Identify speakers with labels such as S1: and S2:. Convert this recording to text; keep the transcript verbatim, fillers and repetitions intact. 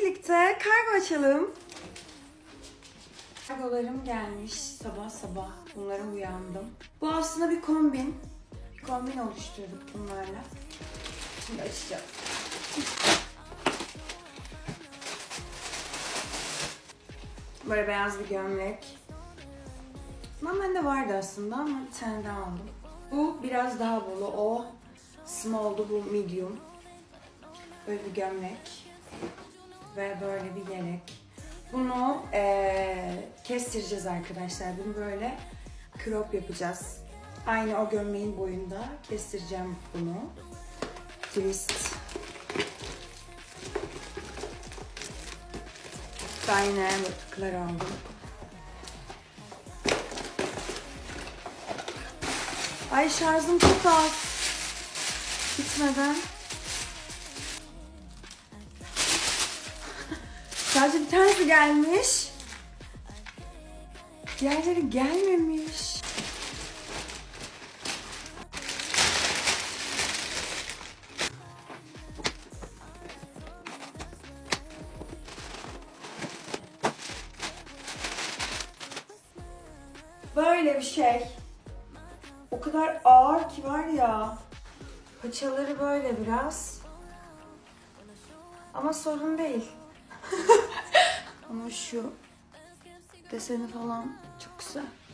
S1: birlikte kargo açalım. Kargolarım gelmiş sabah sabah. Bunlara uyandım. Bu aslında bir kombin. Bir kombin oluşturduk bunlarla. Şimdi açacağım. Böyle beyaz bir gömlek. Bundan bende vardı aslında ama bir tane daha aldım. Bu biraz daha bolu. O small'du, bu medium. Böyle bir gömlek. Ve böyle bir yelek. Bunu ee, kestireceğiz arkadaşlar. Bunu böyle crop yapacağız. Aynı o gömleğin boyunda kestireceğim bunu. Twist. Aynı batıklar aldım. Ay şarjım çok az. Bitmeden. Sadece bir tanesi gelmiş. Diğerleri gelmemiş. Böyle bir şey. O kadar ağır ki var ya. Paçaları böyle biraz. Ama sorun değil. Ama şu deseni falan çok güzel.